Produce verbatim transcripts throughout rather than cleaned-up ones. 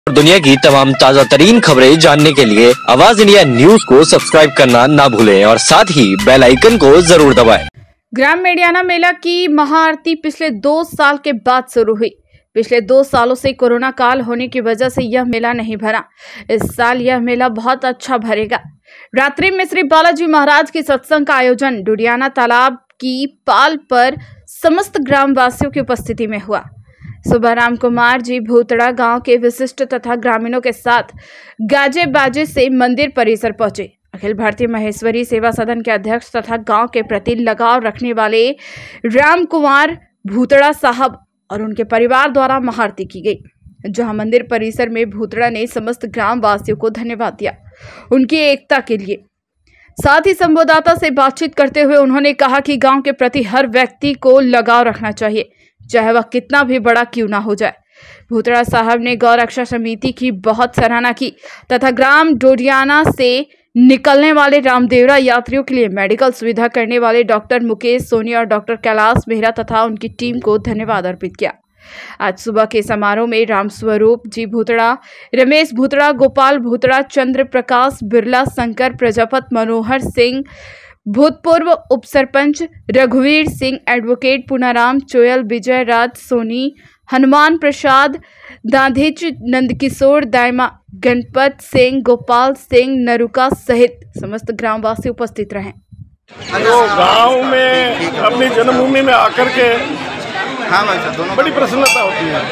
दुनिया की तमाम ताजा तरीन खबरें जानने के लिए आवाज इंडिया न्यूज को सब्सक्राइब करना ना भूलें और साथ ही बेल आइकन को जरूर दबाएं। ग्राम मेडियाना मेला की महाआरती पिछले दो साल के बाद शुरू हुई। पिछले दो सालों से कोरोना काल होने की वजह से यह मेला नहीं भरा। इस साल यह मेला बहुत अच्छा भरेगा। रात्रि में श्री बालाजी महाराज के सत्संग का आयोजन डुडियाना तालाब की पाल पर समस्त ग्रामवासियों की उपस्थिति में हुआ। सुबह राम कुमार जी भूतड़ा गांव के विशिष्ट तथा ग्रामीणों के साथ गाजे बाजे से मंदिर परिसर पहुंचे। अखिल भारतीय महेश्वरी सेवा सदन के अध्यक्ष तथा गांव के प्रति लगाव रखने वाले राम कुमार भूतड़ा साहब और उनके परिवार द्वारा महाआरती की गई, जहां मंदिर परिसर में भूतड़ा ने समस्त ग्रामवासियों को धन्यवाद दिया उनकी एकता के लिए। साथ ही संवाददाता से बातचीत करते हुए उन्होंने कहा कि गांव के प्रति हर व्यक्ति को लगाव रखना चाहिए, चाहे वह कितना भी बड़ा क्यों ना हो जाए। भूतड़ा साहब ने गौ रक्षा समिति की बहुत सराहना की तथा ग्राम डोडियाना से निकलने वाले रामदेवरा यात्रियों के लिए मेडिकल सुविधा करने वाले डॉक्टर मुकेश सोनी और डॉक्टर कैलाश मेहरा तथा उनकी टीम को धन्यवाद अर्पित किया। आज सुबह के समारोह में राम स्वरूप जी भूतड़ा, रमेश भूतड़ा, गोपाल भूतड़ा, चंद्र प्रकाश बिरला, शंकर प्रजापत, मनोहर सिंह, भूतपूर्व उप सरपंच रघुवीर सिंह, एडवोकेट पुनाराम चोयल, विजय राज सोनी, हनुमान प्रसाद दाधिच, नंदकिशोर दायमा, गणपत सिंह, गोपाल सिंह, नरुका सहित समस्त ग्रामवासी उपस्थित रहे। तो गांव में अपनी जन्मभूमि में आकर के बड़ी प्रसन्नता होती है।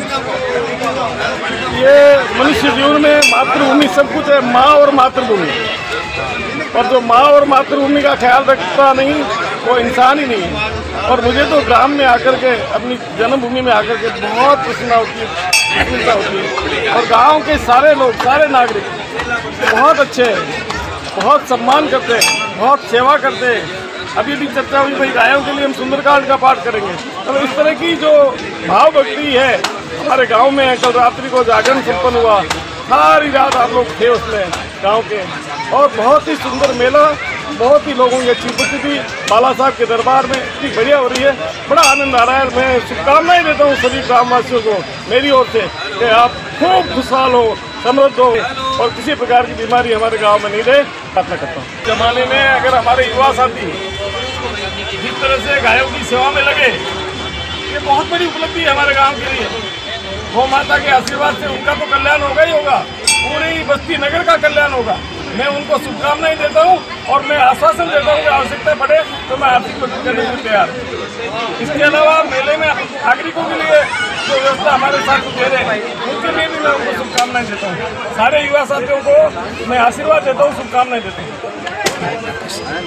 ये मनुष्य जीवन में मातृभूमि सब कुछ है, माँ और मातृभूमि, और जो माँ और मातृभूमि का ख्याल रखता नहीं वो इंसान ही नहीं है। और मुझे तो ग्राम में आकर के, अपनी जन्मभूमि में आकर के बहुत प्रसन्नता होती है प्रसन्नता होती है और गांव के सारे लोग, सारे नागरिक बहुत अच्छे हैं, बहुत सम्मान करते हैं, बहुत सेवा करते हैं। अभी भी चर्चा हुई भाई गायों के लिए हम सुंदरकांड का पाठ करेंगे। तो इस तरह की जो भाव भक्ति है हमारे गांव में, कल रात्रि को जागरण संपन्न हुआ, सारी रात आप लोग थे उसमें गांव के, और बहुत ही सुंदर मेला, बहुत ही लोगों की अच्छी उपस्थिति बाला साहब के दरबार में इतनी बढ़िया हो रही है, बड़ा आनंद आ रहा है। मैं शुभकामनाएं देता हूँ सभी ग्रामवासियों को मेरी ओर से कि आप खूब खुशहाल हो, समृद्ध हो और किसी प्रकार की बीमारी हमारे गांव में नहीं रहे, प्रार्थना करता हूँ। जमाने में अगर हमारे युवा साथी जिस तरह से गायों की सेवा में लगे, ये बहुत बड़ी उपलब्धि है हमारे गांव के लिए। गौ माता के आशीर्वाद से उनका तो कल्याण होगा ही होगा, पूरी बस्ती नगर का कल्याण होगा। मैं उनको शुभकामनाएं देता हूं और मैं आश्वासन देता हूं कि आवश्यकता पड़े तो मैं आर्थिक मदद करने के लिए तैयार हूं। इसके अलावा मेले में नागरिकों के लिए जो व्यवस्था हमारे साथ दे रहे हैं उनके लिए भी मैं उनको शुभकामनाएं देता हूँ। सारे युवा साथियों को मैं आशीर्वाद देता हूँ, शुभकामनाएं देता हूँ।